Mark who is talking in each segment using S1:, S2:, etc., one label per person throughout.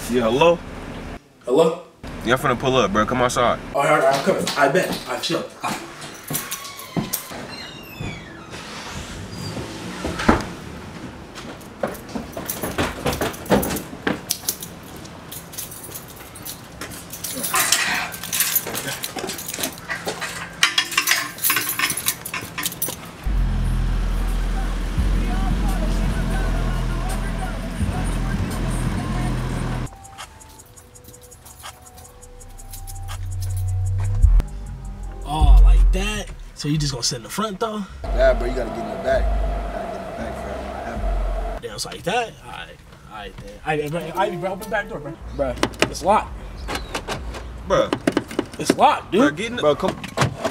S1: Yeah, hello?
S2: Hello?
S1: Yeah, I'm finna pull up, bro. Come outside.
S2: Alright, I'm coming. I bet. Alright, chill. Oh, like that? So you just gonna sit in the front though?
S3: Yeah, bro, you gotta get in the back. You gotta get in the back for everyone.
S2: Damn, it's like that? Alright then. Ivy, bro, open the back door, bro. Bro, it's locked.
S1: Bro.
S2: It's locked, dude.
S1: Bro, get in the...
S3: Bro, come.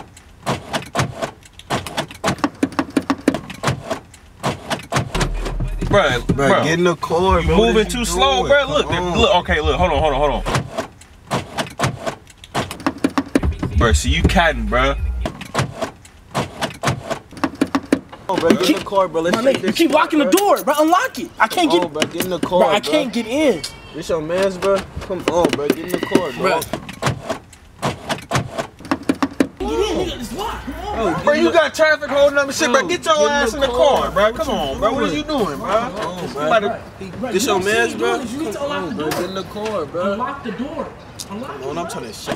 S1: Bro,
S3: get in the car, bro.
S1: Moving too slow, bro. Look, okay, look, hold on. Bro, see you catting, bro.
S3: Oh, bro, get in the car, bro. Let's take this.
S2: You keep locking the door, bro. Unlock it. I can't get.
S3: Oh, bro, get in the car,
S2: bro. I can't get in.
S3: This your man's, bro. Come on, bro. Get in the car, bro.
S2: Get in, nigga. It's locked. Come on,
S1: Bro, you got traffic holding up and shit, bro. Get your ass in the car, bro. Come on, bro. What are you doing, bro?
S3: This your man's, bro.
S2: You need to unlock the door.
S3: Get in the car, bro.
S2: Unlock the door. Unlock it.
S3: I'm trying to shit.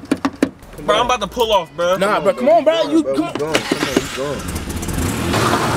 S1: Bro, I'm about to pull off, bro.
S2: Nah, bro. Come on, bro. You come on.
S3: Come on, he's gone.